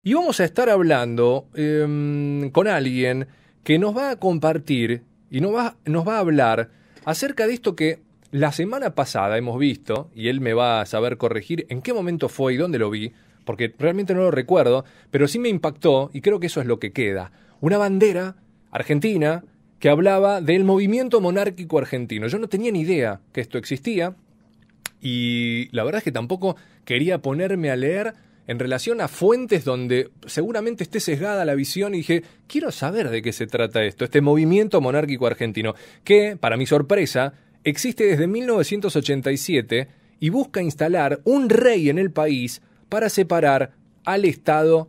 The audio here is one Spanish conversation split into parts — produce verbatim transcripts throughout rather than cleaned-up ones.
Y vamos a estar hablando eh, con alguien que nos va a compartir y nos va, nos va a hablar acerca de esto que la semana pasada hemos visto, y él me va a saber corregir en qué momento fue y dónde lo vi, porque realmente no lo recuerdo, pero sí me impactó y creo que eso es lo que queda. Una bandera argentina que hablaba del movimiento monárquico argentino. Yo no tenía ni idea que esto existía y la verdad es que tampoco quería ponerme a leer en relación a fuentes donde seguramente esté sesgada la visión, y dije, quiero saber de qué se trata esto, este movimiento monárquico argentino, que, para mi sorpresa, existe desde mil novecientos ochenta y siete y busca instalar un rey en el país para separar al Estado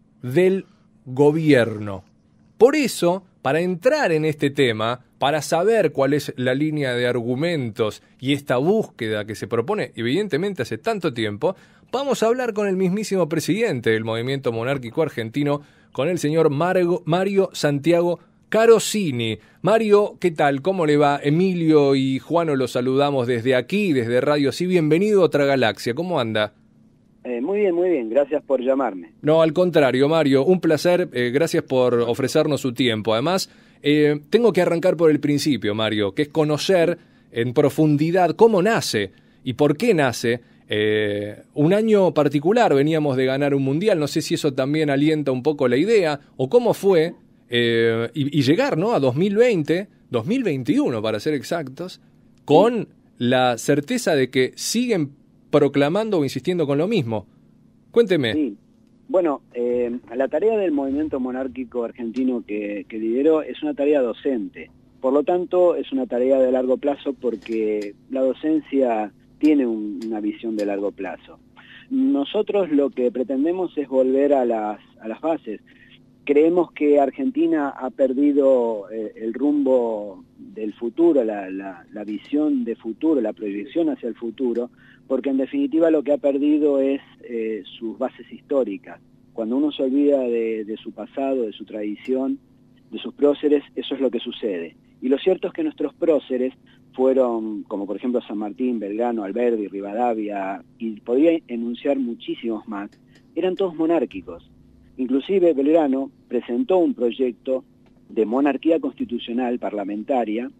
del gobierno. Por eso, para entrar en este tema, para saber cuál es la línea de argumentos y esta búsqueda que se propone, evidentemente hace tanto tiempo, vamos a hablar con el mismísimo presidente del movimiento monárquico argentino, con el señor Margo, Mario Santiago Carosini. Mario, ¿qué tal? ¿Cómo le va? Emilio y Juano los saludamos desde aquí, desde Radio Sí. Bienvenido a Otra Galaxia. ¿Cómo anda? Eh, muy bien, muy bien. Gracias por llamarme. No, al contrario, Mario. Un placer. Eh, gracias por ofrecernos su tiempo. Además, eh, tengo que arrancar por el principio, Mario, que es conocer en profundidad cómo nace y por qué nace. Eh, un año particular, veníamos de ganar un mundial, no sé si eso también alienta un poco la idea, o cómo fue, eh, y, y llegar, ¿no?, a dos mil veinte, dos mil veintiuno para ser exactos, con sí. la certeza de que siguen proclamando o insistiendo con lo mismo. Cuénteme. Sí. Bueno, eh, la tarea del movimiento monárquico argentino que, que lidero es una tarea docente, por lo tanto es una tarea de largo plazo porque la docencia tiene un, una visión de largo plazo. Nosotros lo que pretendemos es volver a las, a las bases. Creemos que Argentina ha perdido eh, el rumbo del futuro, la, la, la visión de futuro, la proyección hacia el futuro, porque en definitiva lo que ha perdido es eh, sus bases históricas. Cuando uno se olvida de, de su pasado, de su tradición, de sus próceres, eso es lo que sucede. Y lo cierto es que nuestros próceres fueron, como por ejemplo San Martín, Belgrano, Alberdi, Rivadavia, y podría enunciar muchísimos más, eran todos monárquicos. Inclusive Belgrano presentó un proyecto de monarquía constitucional parlamentaria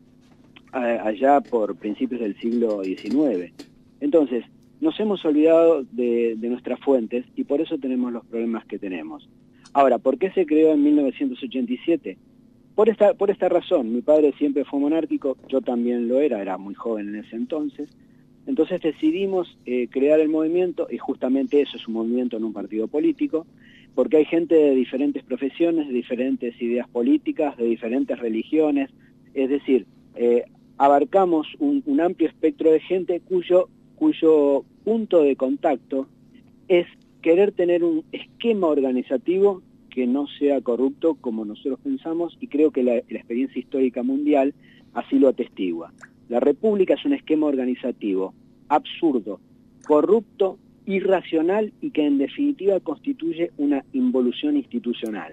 allá por principios del siglo diecinueve. Entonces, nos hemos olvidado de, de nuestras fuentes y por eso tenemos los problemas que tenemos. Ahora, ¿por qué se creó en mil novecientos ochenta y siete? Por esta, por esta razón. Mi padre siempre fue monárquico, yo también lo era, era muy joven en ese entonces. Entonces decidimos eh, crear el movimiento, y justamente eso es un movimiento en un partido político, porque hay gente de diferentes profesiones, de diferentes ideas políticas, de diferentes religiones, es decir, eh, abarcamos un, un amplio espectro de gente cuyo, cuyo punto de contacto es querer tener un esquema organizativo que no sea corrupto como nosotros pensamos, y creo que la, la experiencia histórica mundial así lo atestigua. La República es un esquema organizativo absurdo, corrupto, irracional y que en definitiva constituye una involución institucional.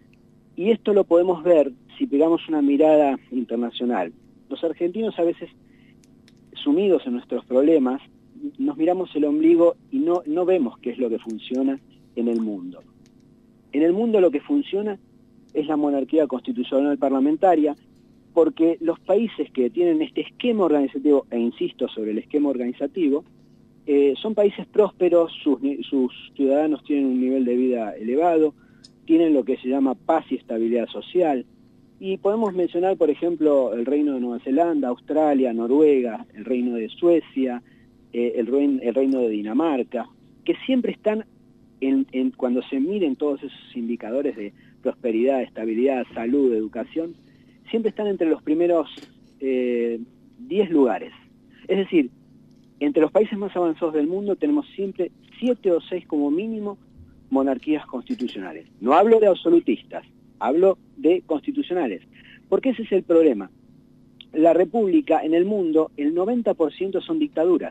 Y esto lo podemos ver si pegamos una mirada internacional. Los argentinos a veces, sumidos en nuestros problemas, nos miramos el ombligo y no, no vemos qué es lo que funciona en el mundo. En el mundo lo que funciona es la monarquía constitucional parlamentaria, porque los países que tienen este esquema organizativo, e insisto sobre el esquema organizativo, eh, son países prósperos, sus, sus ciudadanos tienen un nivel de vida elevado, tienen lo que se llama paz y estabilidad social, y podemos mencionar, por ejemplo, el Reino de Nueva Zelanda, Australia, Noruega, el Reino de Suecia, eh, el, reino, el Reino de Dinamarca, que siempre están, en, en, cuando se miren todos esos indicadores de prosperidad, estabilidad, salud, educación, siempre están entre los primeros eh, diez lugares. Es decir, entre los países más avanzados del mundo tenemos siempre siete o seis como mínimo monarquías constitucionales. No hablo de absolutistas, hablo de constitucionales. Porque ese es el problema. La república en el mundo, el noventa por ciento son dictaduras.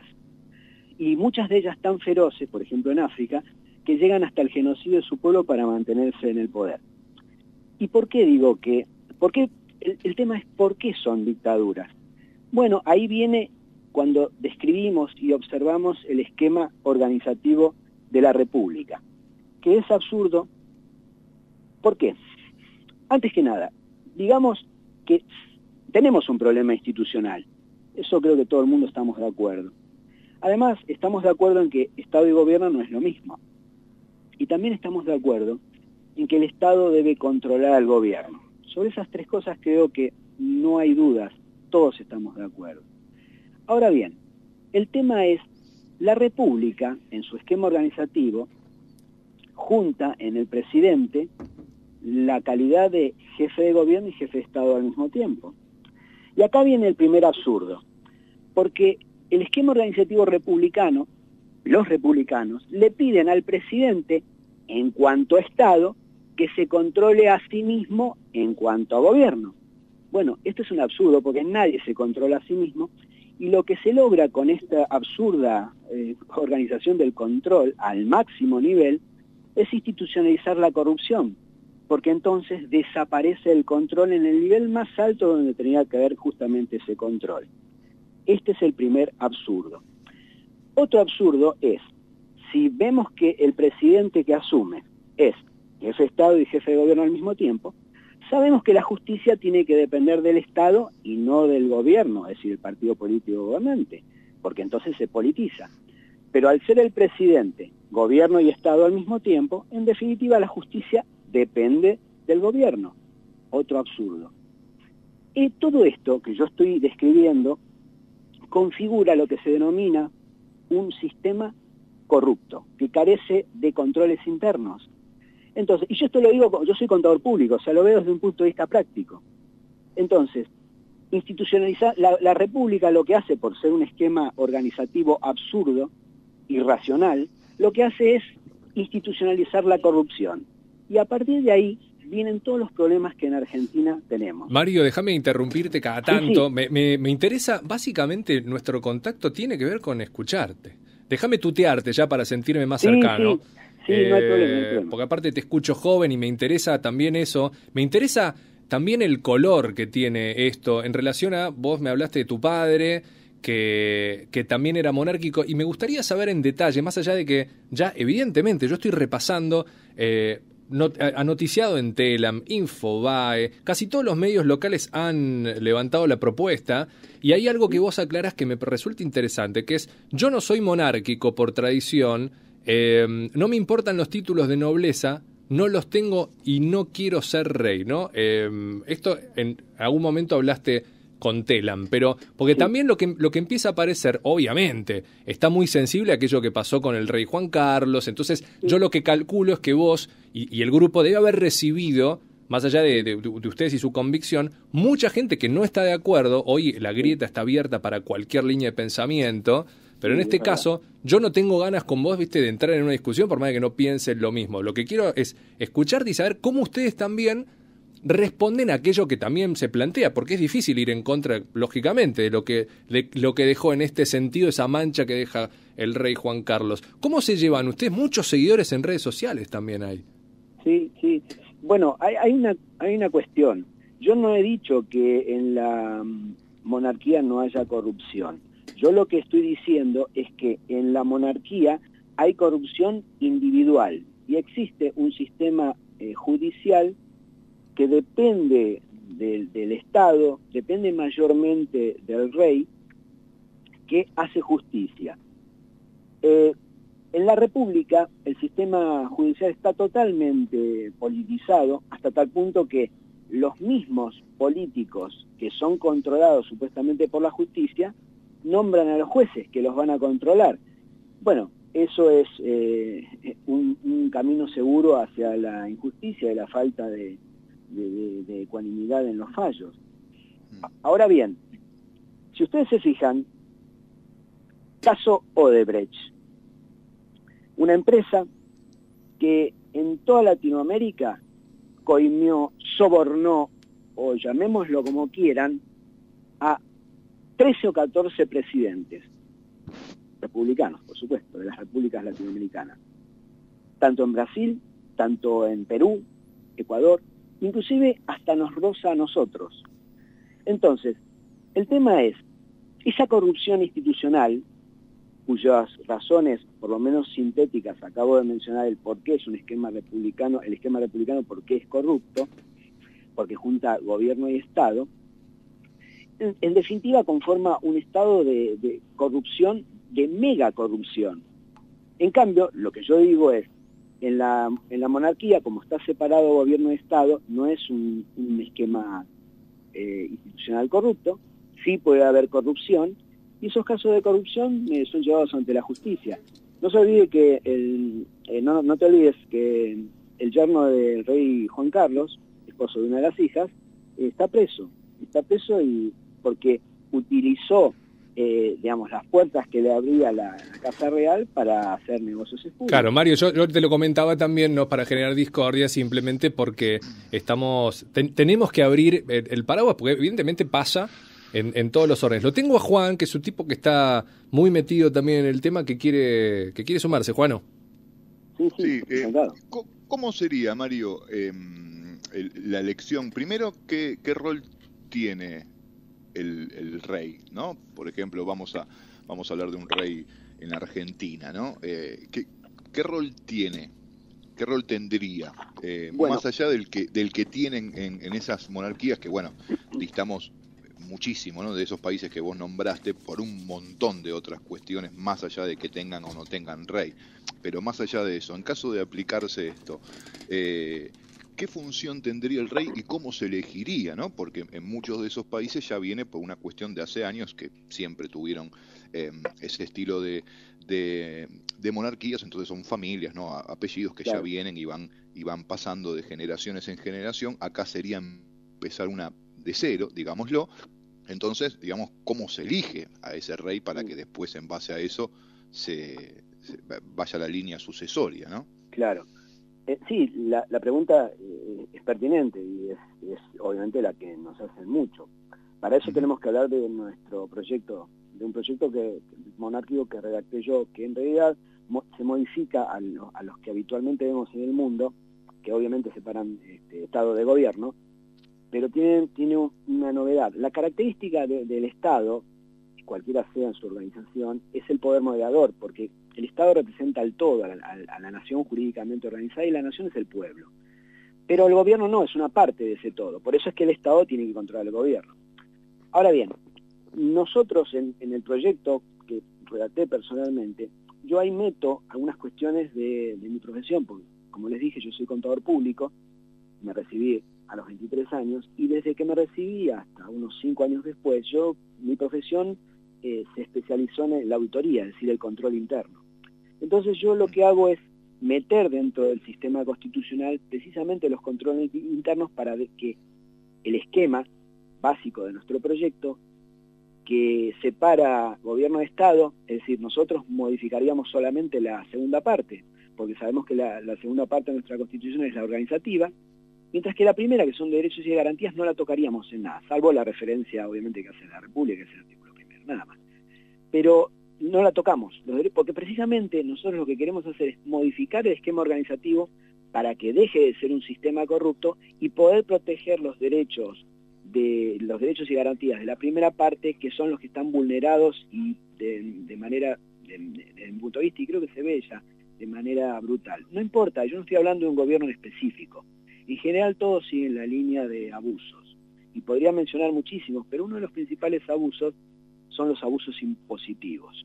Y muchas de ellas tan feroces, por ejemplo en África, que llegan hasta el genocidio de su pueblo para mantenerse en el poder. ¿Y por qué digo que...? ¿Por qué? El, el tema es ¿por qué son dictaduras? Bueno, ahí viene cuando describimos y observamos el esquema organizativo de la república. que es absurdo. ¿Por qué? Antes que nada, digamos que tenemos un problema institucional. Eso creo que todo el mundo estamos de acuerdo. Además, estamos de acuerdo en que Estado y gobierno no es lo mismo. Y también estamos de acuerdo en que el Estado debe controlar al gobierno. Sobre esas tres cosas creo que no hay dudas, todos estamos de acuerdo. Ahora bien, el tema es, la República, en su esquema organizativo, junta en el presidente la calidad de jefe de gobierno y jefe de Estado al mismo tiempo. Y acá viene el primer absurdo, porque el esquema organizativo republicano, los republicanos, le piden al presidente, en cuanto a Estado, que se controle a sí mismo en cuanto a gobierno. Bueno, esto es un absurdo porque nadie se controla a sí mismo, y lo que se logra con esta absurda eh, organización del control al máximo nivel es institucionalizar la corrupción, porque entonces desaparece el control en el nivel más alto donde tenía que haber justamente ese control. Este es el primer absurdo. Otro absurdo es, si vemos que el presidente que asume es jefe de Estado y jefe de gobierno al mismo tiempo, sabemos que la justicia tiene que depender del Estado y no del gobierno, es decir, el partido político gobernante, porque entonces se politiza. Pero al ser el presidente, gobierno y Estado al mismo tiempo, en definitiva la justicia depende del gobierno. Otro absurdo. Y todo esto que yo estoy describiendo configura lo que se denomina un sistema corrupto, que carece de controles internos. Entonces, y yo esto lo digo, yo soy contador público, o sea, lo veo desde un punto de vista práctico. Entonces, institucionalizar, la, la República lo que hace, por ser un esquema organizativo absurdo, irracional, lo que hace es institucionalizar la corrupción. Y a partir de ahí vienen todos los problemas que en Argentina tenemos. Mario, déjame interrumpirte cada tanto. Sí, sí. Me, me, me interesa, básicamente, nuestro contacto tiene que ver con escucharte. Déjame tutearte ya para sentirme más Sí, cercano. sí. Sí, no hay problema, no hay problema. Porque aparte te escucho joven y me interesa también eso. Me interesa también el color que tiene esto en relación a, vos me hablaste de tu padre, que, que también era monárquico, y me gustaría saber en detalle, más allá de que ya evidentemente yo estoy repasando, eh, not, a, a noticiado en Telam, Infobae, casi todos los medios locales han levantado la propuesta, y hay algo que vos aclarás que me resulta interesante, que es, yo no soy monárquico por tradición, Eh, no me importan los títulos de nobleza, no los tengo y no quiero ser rey, ¿no? Eh, esto en algún momento hablaste con Telam, pero porque Sí. también lo que, lo que empieza a aparecer, obviamente, está muy sensible a aquello que pasó con el rey Juan Carlos, entonces Sí. yo lo que calculo es que vos y, y el grupo debe haber recibido, más allá de, de, de ustedes y su convicción, mucha gente que no está de acuerdo. Hoy la grieta está abierta para cualquier línea de pensamiento. Pero en Sí, este es verdad. caso, yo no tengo ganas con vos, viste, de entrar en una discusión por más de que no piensen lo mismo. Lo que quiero es escucharte y saber cómo ustedes también responden a aquello que también se plantea, porque es difícil ir en contra, lógicamente, de lo que, de lo que dejó en este sentido esa mancha que deja el rey Juan Carlos. ¿Cómo se llevan ustedes? Muchos seguidores en redes sociales también hay. Sí, sí. Bueno, hay, hay, una, hay una cuestión. Yo no he dicho que en la mm, monarquía no haya corrupción. Yo lo que estoy diciendo es que en la monarquía hay corrupción individual y existe un sistema eh, judicial que depende del, del Estado, depende mayormente del rey, que hace justicia. Eh, en la República el sistema judicial está totalmente politizado hasta tal punto que los mismos políticos que son controlados supuestamente por la justicia nombran a los jueces que los van a controlar. Bueno, eso es eh, un, un camino seguro hacia la injusticia y la falta de, de, de, de ecuanimidad en los fallos. Ahora bien, si ustedes se fijan, caso Odebrecht, una empresa que en toda Latinoamérica coimió, sobornó, o llamémoslo como quieran, a trece o catorce presidentes, republicanos, por supuesto, de las repúblicas latinoamericanas, tanto en Brasil, tanto en Perú, Ecuador, inclusive hasta nos roza a nosotros. Entonces, el tema es, esa corrupción institucional cuyas razones, por lo menos sintéticas, acabo de mencionar el por qué es un esquema republicano, el esquema republicano por qué es corrupto, porque junta gobierno y Estado, en, en definitiva conforma un estado de, de corrupción, de mega corrupción. En cambio, lo que yo digo es, en la, en la monarquía, como está separado gobierno y Estado, no es un, un esquema eh, institucional corrupto, sí puede haber corrupción, y esos casos de corrupción eh, son llevados ante la justicia. No se olvide que, el, eh, no, no te olvides que el yerno del rey Juan Carlos, esposo de una de las hijas, eh, está preso, está preso y porque utilizó Eh, digamos, las puertas que le abría la, la Casa Real para hacer negocios espurios. Claro, Mario, yo, yo te lo comentaba también, no para generar discordia, simplemente porque estamos ten, tenemos que abrir el, el paraguas, porque evidentemente pasa en, en todos los órdenes. Lo tengo a Juan, que es un tipo que está muy metido también en el tema, que quiere que quiere sumarse. Juano. Sí, sí, sí eh, ¿cómo sería, Mario, eh, el, la elección? Primero, ¿qué, qué rol tiene El, el rey, ¿no? Por ejemplo, vamos a vamos a hablar de un rey en Argentina, ¿no? Eh, ¿qué, ¿Qué rol tiene? ¿Qué rol tendría? Eh, bueno. Más allá del que del que tienen en, en esas monarquías, que bueno, distamos muchísimo, ¿no? De esos países que vos nombraste por un montón de otras cuestiones, más allá de que tengan o no tengan rey. Pero más allá de eso, en caso de aplicarse esto, eh, ¿qué función tendría el rey y cómo se elegiría, ¿no? Porque en muchos de esos países ya viene por una cuestión de hace años que siempre tuvieron eh, ese estilo de, de, de monarquías, entonces son familias, ¿no? Apellidos que claro. ya vienen y van, y van pasando de generaciones en generación. Acá sería empezar una de cero, digámoslo. Entonces, digamos, ¿cómo se elige a ese rey para que después, en base a eso, se, se vaya la línea sucesoria, ¿no? Claro. Eh, sí, la, la pregunta eh, es pertinente y es, es obviamente la que nos hacen mucho. Para eso uh-huh. tenemos que hablar de nuestro proyecto, de un proyecto que, monárquico que redacté yo, que en realidad mo, se modifica a, lo, a los que habitualmente vemos en el mundo, que obviamente separan este, Estado de gobierno, pero tiene, tiene una novedad. La característica de, del Estado, cualquiera sea en su organización, es el poder moderador, porque el Estado representa al todo, a la, a la nación jurídicamente organizada, y la nación es el pueblo. Pero el gobierno no, es una parte de ese todo. Por eso es que el Estado tiene que controlar el gobierno. Ahora bien, nosotros en, en el proyecto que redacté personalmente, yo ahí meto algunas cuestiones de, de mi profesión, porque como les dije, yo soy contador público, me recibí a los veintitrés años, y desde que me recibí hasta unos cinco años después, yo, mi profesión eh, se especializó en la auditoría, es decir, el control interno. Entonces yo lo que hago es meter dentro del sistema constitucional precisamente los controles internos para que el esquema básico de nuestro proyecto, que separa gobierno de Estado, es decir, nosotros modificaríamos solamente la segunda parte, porque sabemos que la, la segunda parte de nuestra Constitución es la organizativa, mientras que la primera, que son derechos y garantías, no la tocaríamos en nada, salvo la referencia, obviamente, que hace la República, que es el artículo primero, nada más. Pero no la tocamos, porque precisamente nosotros lo que queremos hacer es modificar el esquema organizativo para que deje de ser un sistema corrupto y poder proteger los derechos de los derechos y garantías de la primera parte, que son los que están vulnerados y de, de manera, desde mi punto de vista, y creo que se ve ya, de manera brutal. No importa, yo no estoy hablando de un gobierno en específico. En general todos siguen la línea de abusos. Y podría mencionar muchísimos, pero uno de los principales abusos son los abusos impositivos.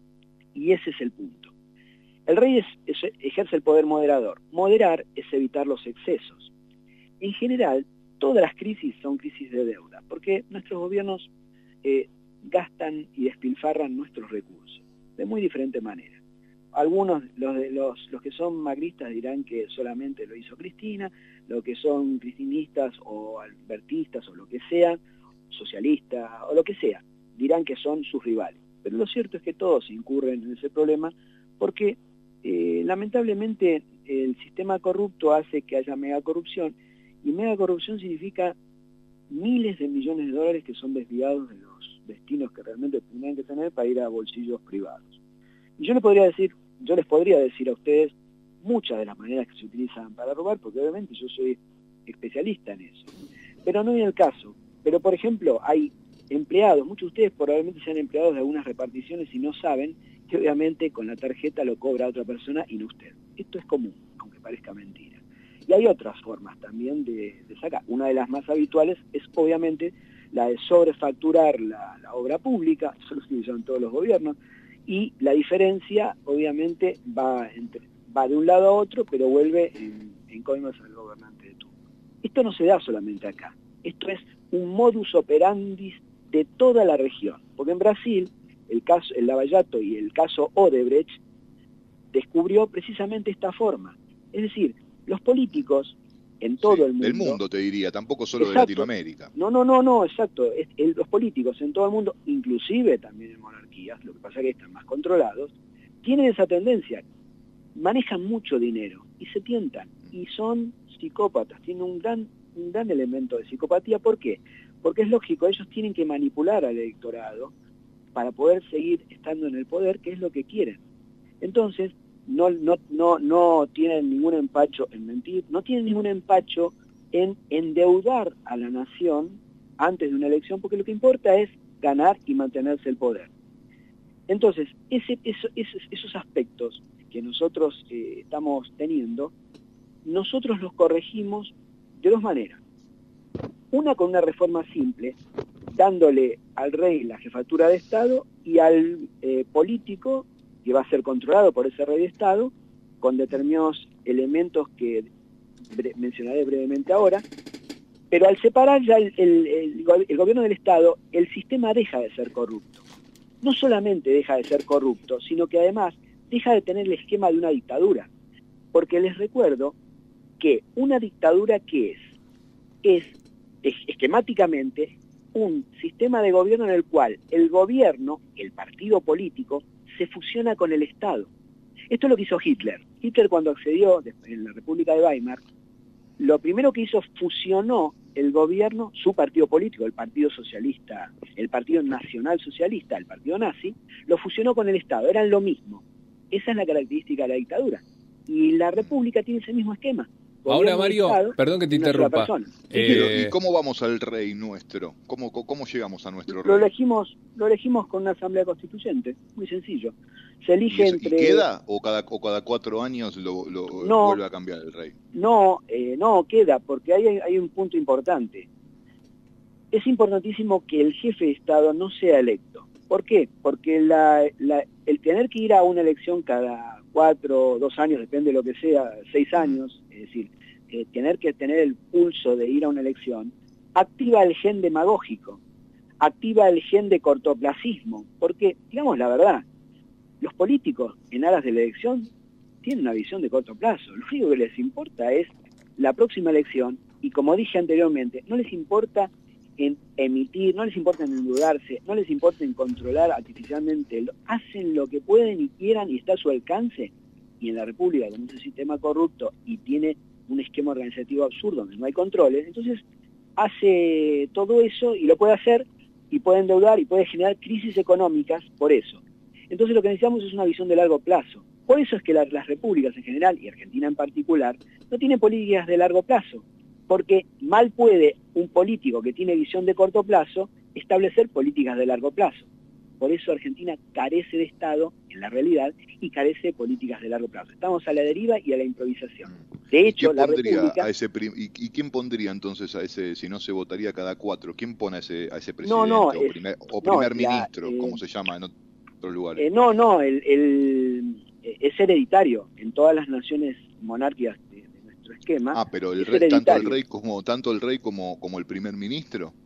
Y ese es el punto. El rey es, es, ejerce el poder moderador. Moderar es evitar los excesos. En general, todas las crisis son crisis de deuda, porque nuestros gobiernos eh, gastan y despilfarran nuestros recursos de muy diferente manera. Algunos, los, de, los, los que son macristas dirán que solamente lo hizo Cristina, los que son cristinistas o albertistas o lo que sea, socialistas o lo que sea, dirán que son sus rivales. Pero lo cierto es que todos incurren en ese problema porque eh, lamentablemente el sistema corrupto hace que haya megacorrupción, y megacorrupción significa miles de millones de dólares que son desviados de los destinos que realmente tendrían que tener para ir a bolsillos privados. Y yo les podría decir, yo les podría decir a ustedes muchas de las maneras que se utilizan para robar, porque obviamente yo soy especialista en eso. Pero no es el caso. Pero, por ejemplo, hay empleados, muchos de ustedes probablemente sean empleados de algunas reparticiones y no saben que obviamente con la tarjeta lo cobra otra persona y no usted. Esto es común, aunque parezca mentira. Y hay otras formas también de, de sacar. Una de las más habituales es obviamente la de sobrefacturar la, la obra pública, eso lo utilizan todos los gobiernos, y la diferencia obviamente va, entre, va de un lado a otro, pero vuelve en, en coimas al gobernante de turno. Esto no se da solamente acá, esto es un modus operandi de toda la región, porque en Brasil el caso, el Lava Jato y el caso Odebrecht descubrió precisamente esta forma. Es decir, los políticos en todo sí, el mundo... Del mundo, te diría, tampoco solo exacto, de Latinoamérica. No, no, no, no, exacto. Es, el, los políticos en todo el mundo, inclusive también en monarquías, lo que pasa es que están más controlados, tienen esa tendencia. Manejan mucho dinero y se tientan. Y son psicópatas, tienen un gran, un gran elemento de psicopatía. ¿Por qué? Porque es lógico, ellos tienen que manipular al electorado para poder seguir estando en el poder, que es lo que quieren. Entonces, no, no, no, no tienen ningún empacho en mentir, no tienen ningún empacho en endeudar a la nación antes de una elección, porque lo que importa es ganar y mantenerse el poder. Entonces, ese, eso, esos, esos aspectos que nosotros eh, estamos teniendo, nosotros los corregimos de dos maneras. Una con una reforma simple, dándole al rey la jefatura de Estado y al eh, político, que va a ser controlado por ese rey de Estado, con determinados elementos que bre mencionaré brevemente ahora, pero al separar ya el, el, el, el gobierno del Estado, el sistema deja de ser corrupto. No solamente deja de ser corrupto, sino que además deja de tener el esquema de una dictadura. Porque les recuerdo que una dictadura, ¿qué es? Es, es esquemáticamente un sistema de gobierno en el cual el gobierno, el partido político, se fusiona con el Estado. Esto es lo que hizo Hitler. Hitler, cuando accedió en la República de Weimar, lo primero que hizo, fusionó el gobierno, su partido político, el Partido Socialista, el Partido Nacional Socialista, el Partido Nazi, lo fusionó con el Estado, eran lo mismo. Esa es la característica de la dictadura. Y la República tiene ese mismo esquema. Ahora, Mario, Estado, perdón que te interrumpa. Eh, ¿Y cómo vamos al rey nuestro? ¿Cómo, cómo llegamos a nuestro rey? Lo elegimos, lo elegimos con una asamblea constituyente, muy sencillo. Se elige ¿Y, eso, entre... ¿Y queda o cada, o cada cuatro años lo, lo no, vuelve a cambiar el rey? No, eh, no queda, porque hay, hay un punto importante. Es importantísimo que el jefe de Estado no sea electo. ¿Por qué? Porque la, la, el tener que ir a una elección cada cuatro, dos años, depende de lo que sea, seis años, es decir, eh, tener que tener el pulso de ir a una elección, activa el gen demagógico, activa el gen de cortoplacismo, porque, digamos la verdad, los políticos en aras de la elección tienen una visión de corto plazo, lo único que les importa es la próxima elección, y como dije anteriormente, no les importa en emitir, no les importa en endeudarse, no les importa en controlar artificialmente, hacen lo que pueden y quieran y está a su alcance, y en la República, con un sistema corrupto y tiene un esquema organizativo absurdo donde no hay controles, entonces hace todo eso y lo puede hacer y puede endeudar y puede generar crisis económicas por eso. Entonces lo que necesitamos es una visión de largo plazo. Por eso es que la, las repúblicas en general, y Argentina en particular, no tienen políticas de largo plazo, porque mal puede un político que tiene visión de corto plazo establecer políticas de largo plazo. Por eso Argentina carece de Estado, en la realidad, y carece de políticas de largo plazo. Estamos a la deriva y a la improvisación. De hecho, ¿Y la República... A ese y, ¿Y quién pondría entonces a ese, si no se votaría cada cuatro, quién pone a ese, a ese presidente no, no, o, es, primer, o no, primer la, ministro, eh, como se llama en otros lugares? Eh, no, no, el, el, es hereditario en todas las naciones monárquicas de, de nuestro esquema. Ah, pero el es rey, tanto el hereditario. rey como tanto el rey como, como el primer ministro.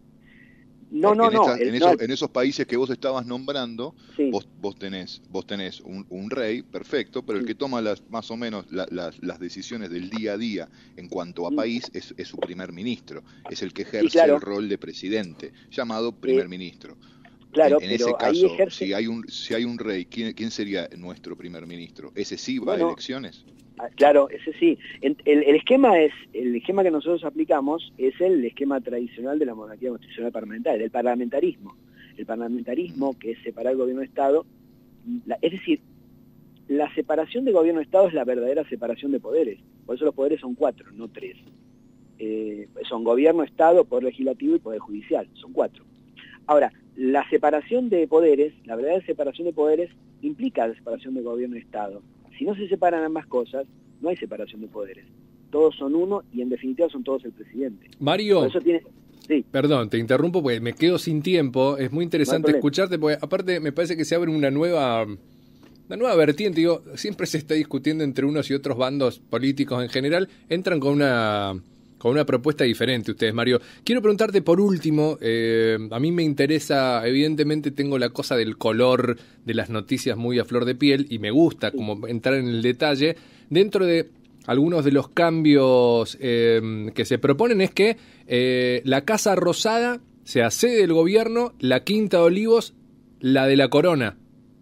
No, Porque no, en, no, esta, el, en, no esos, el, en esos países que vos estabas nombrando, sí. vos, vos tenés, vos tenés un, un rey, perfecto, pero sí. El que toma las más o menos la, las, las decisiones del día a día en cuanto a país es, es su primer ministro, es el que ejerce sí, claro. el rol de presidente, llamado primer eh, ministro. Claro, en, en pero ese caso, ahí ejerce... si hay un si hay un rey, ¿quién, quién sería nuestro primer ministro? ¿Ese sí va bueno, a elecciones? Claro, ese sí. El, el esquema es el esquema que nosotros aplicamos es el esquema tradicional de la monarquía constitucional parlamentaria, del parlamentarismo. El parlamentarismo, que es separar el gobierno de Estado, la, es decir, la separación de gobierno de Estado es la verdadera separación de poderes. Por eso los poderes son cuatro, no tres. Eh, son gobierno, Estado, poder legislativo y poder judicial. Son cuatro. Ahora, la separación de poderes, la verdadera separación de poderes, implica la separación de gobierno y Estado. Si no se separan ambas cosas, no hay separación de poderes. Todos son uno y en definitiva son todos el presidente. Mario, Por eso tiene... sí. Perdón, te interrumpo porque me quedo sin tiempo. Es muy interesante no escucharte porque aparte me parece que se abre una nueva... Una nueva vertiente, digo, siempre se está discutiendo entre unos y otros bandos políticos en general, entran con una con una propuesta diferente ustedes, Mario. Quiero preguntarte por último, eh, a mí me interesa, evidentemente tengo la cosa del color de las noticias muy a flor de piel y me gusta como entrar en el detalle. Dentro de algunos de los cambios eh, que se proponen es que eh, la Casa Rosada sea sede del gobierno, la Quinta de Olivos, la de la Corona.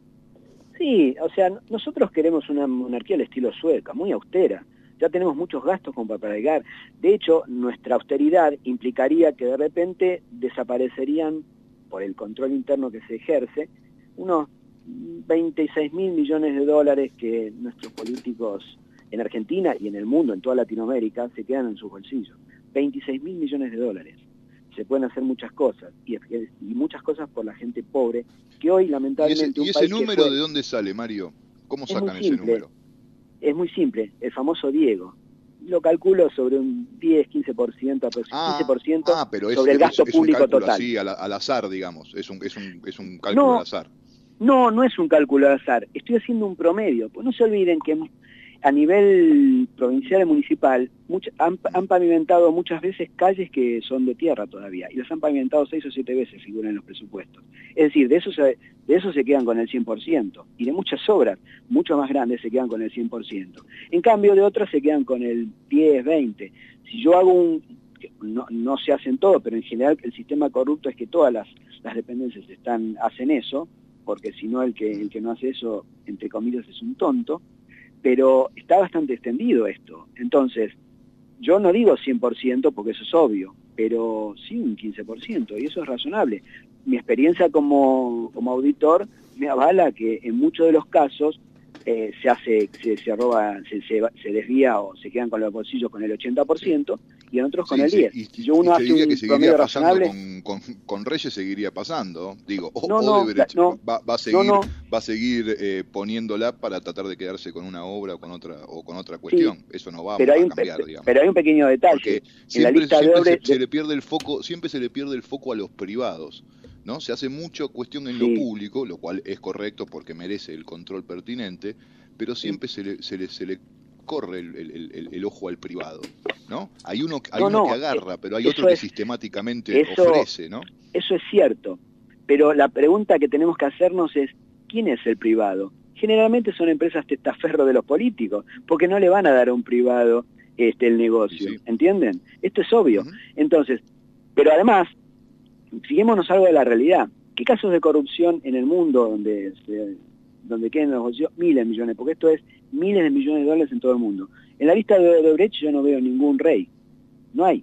Sí, o sea, nosotros queremos una monarquía al estilo sueca, muy austera. Ya tenemos muchos gastos como para pagar. De hecho, nuestra austeridad implicaría que de repente desaparecerían, por el control interno que se ejerce, unos veintiséis mil millones de dólares que nuestros políticos en Argentina y en el mundo, en toda Latinoamérica, se quedan en sus bolsillos. veintiséis mil millones de dólares. Se pueden hacer muchas cosas, y, y muchas cosas por la gente pobre, que hoy lamentablemente... ¿Y ese, un y ese país número fue, de dónde sale, Mario? ¿Cómo sacan ese simple, número? Es muy simple, el famoso Diego. Lo calculo sobre un diez, quince por ciento, ah, quince por ciento ah, pero es, sobre el gasto es, es público un total. Así, al, al azar, digamos, es un, es un, es un cálculo no, al azar. No, no es un cálculo al azar, estoy haciendo un promedio. Pues no se olviden que a nivel provincial y municipal much, han, han pavimentado muchas veces calles que son de tierra todavía, y las han pavimentado seis o siete veces, figuran en los presupuestos. Es decir, de eso se, de eso se quedan con el cien por ciento, y de muchas obras, mucho más grandes, se quedan con el cien por ciento. En cambio, de otras se quedan con el diez, veinte. Si yo hago un... No, no se hacen todo, pero en general el sistema corrupto es que todas las, las dependencias están, hacen eso, porque si no el que, el que no hace eso, entre comillas, es un tonto. Pero está bastante extendido esto. Entonces, yo no digo cien por ciento porque eso es obvio, pero sí un quince por ciento, y eso es razonable. Mi experiencia como, como auditor me avala que en muchos de los casos eh, se hace, se, se roba, se, se, se desvía o se quedan con los bolsillos con el ochenta por ciento, sí. Y en otros con sí, el diez por ciento. Sí, y, si yo uno y hace un que promedio razonable... Con, con, con Reyes seguiría pasando, digo, o, no, no, Odebrecht no, va, va a seguir, no, no. va a seguir eh, poniéndola para tratar de quedarse con una obra o con otra o con otra cuestión. Sí, eso no va, pero va hay a un, cambiar, digamos. Pero hay un pequeño detalle. Porque en siempre, la lista siempre de obras... se, se le pierde el foco, siempre se le pierde el foco a los privados, ¿no? Se hace mucho cuestión en sí. lo público, lo cual es correcto porque merece el control pertinente, pero siempre sí. se le, se le, se le corre el, el, el, el ojo al privado, ¿no? Hay uno, hay no, uno no, que agarra, pero hay eso otro que es, sistemáticamente eso, ofrece, ¿no? Eso es cierto, pero la pregunta que tenemos que hacernos es, ¿quién es el privado? Generalmente son empresas testaferro de los políticos, porque no le van a dar a un privado este el negocio, sí. ¿Entienden? Esto es obvio. Uh-huh. Entonces, pero además, fijémonos algo de la realidad. ¿Qué casos de corrupción en el mundo donde se, donde queden los bolsillos? Miles de millones, porque esto es miles de millones de dólares en todo el mundo. En la lista de Odebrecht yo no veo ningún rey. No hay.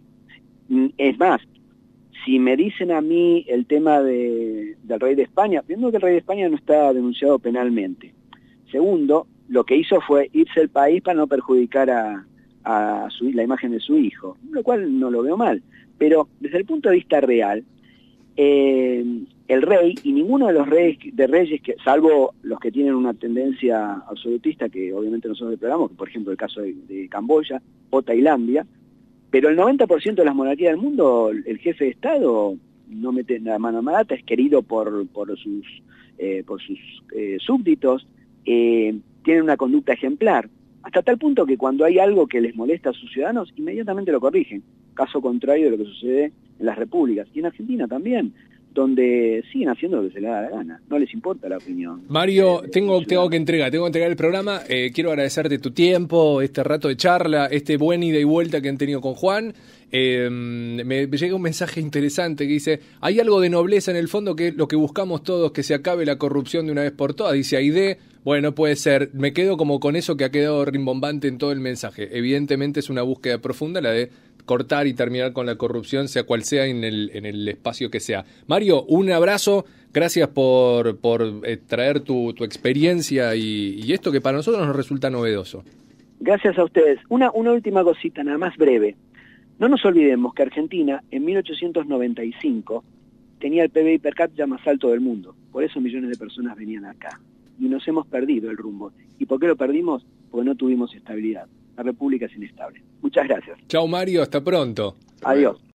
Es más, si me dicen a mí el tema de, del rey de España, primero que el rey de España no está denunciado penalmente. Segundo, lo que hizo fue irse del país para no perjudicar a, a su, la imagen de su hijo, lo cual no lo veo mal. Pero desde el punto de vista real, eh, el rey y ninguno de los reyes, de reyes que, salvo los que tienen una tendencia absolutista, que obviamente nosotros deplegamos, por ejemplo el caso de, de Camboya o Tailandia, pero el noventa por ciento de las monarquías del mundo, el jefe de Estado no mete la mano a mata, es querido por, por sus, eh, por sus eh, súbditos, eh, tiene una conducta ejemplar, hasta tal punto que cuando hay algo que les molesta a sus ciudadanos, inmediatamente lo corrigen, caso contrario de lo que sucede en las repúblicas, y en Argentina también, donde siguen haciendo lo que se les da la gana, no les importa la opinión. Mario, tengo, tengo que entregar, tengo que entregar el programa, eh, quiero agradecerte tu tiempo, este rato de charla, este buen ida y vuelta que han tenido con Juan. Eh, me, me llega un mensaje interesante que dice, hay algo de nobleza en el fondo que es lo que buscamos todos, que se acabe la corrupción de una vez por todas, dice Aide. Bueno, puede ser, me quedo como con eso que ha quedado rimbombante en todo el mensaje. Evidentemente es una búsqueda profunda la de cortar y terminar con la corrupción, sea cual sea, en el, en el espacio que sea. Mario, un abrazo, gracias por, por eh, traer tu, tu experiencia y, y esto que para nosotros nos resulta novedoso. Gracias a ustedes. Una, una última cosita, nada más breve. No nos olvidemos que Argentina en mil ochocientos noventa y cinco tenía el P B I per cápita más alto del mundo, por eso millones de personas venían acá. y nos hemos perdido el rumbo. ¿Y por qué lo perdimos? Porque no tuvimos estabilidad. La República es inestable. Muchas gracias. Chao, Mario, hasta pronto. Adiós.